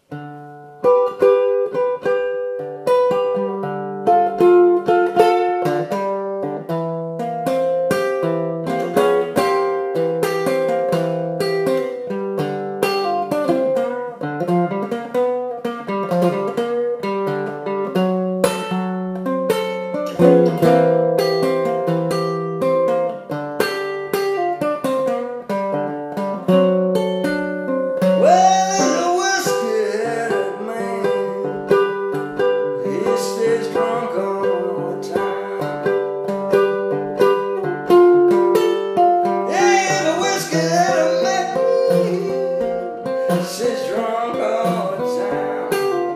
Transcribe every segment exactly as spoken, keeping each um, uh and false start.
She's drunk all the time.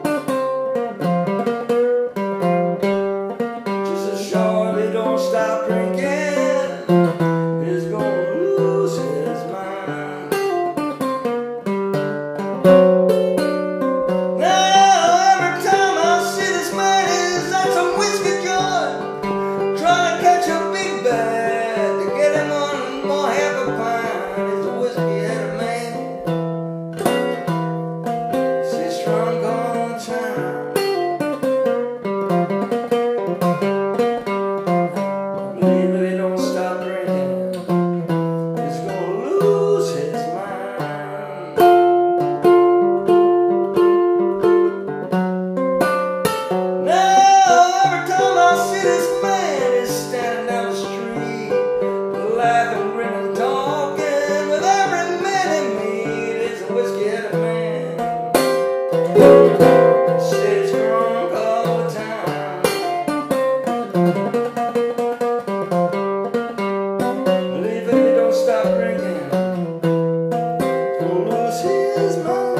Just as sure he don't stop drinking, he's gonna lose his mind. Now every time I see this man, he's at some whiskey joint, trying to catch a big bag to get him on more half a pint. He's a whiskey-headed man. Drunk all the time. Believe if he don't stop drinking, he's gonna lose his mind. Now every time I see this man, he's standing down the street, laughing, grinning, talking. With every man he meets, he's a whiskey-headed man. Stays drunk all the time. Believe if he don't stop drinking, he'll lose his mind.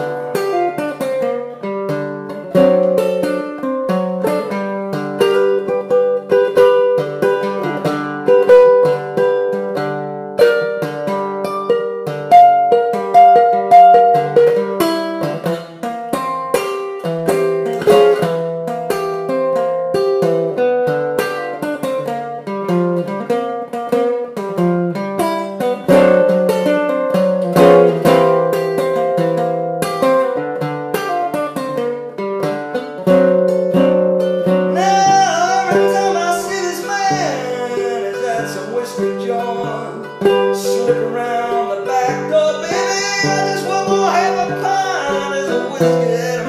Slip around the back door, baby. I just want more half a pint as a whiskey.